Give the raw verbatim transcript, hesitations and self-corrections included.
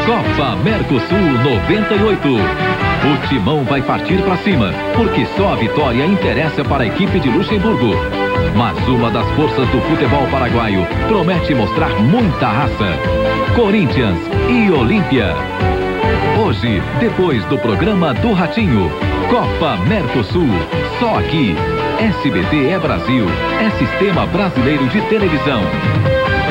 Copa Mercosul noventa e oito. O timão vai partir para cima, porque só a vitória interessa para a equipe de Luxemburgo. Mas uma das forças do futebol paraguaio promete mostrar muita raça. Corinthians e Olímpia. Hoje, depois do programa do Ratinho, Copa Mercosul, só aqui. S B T é Brasil, é Sistema Brasileiro de Televisão.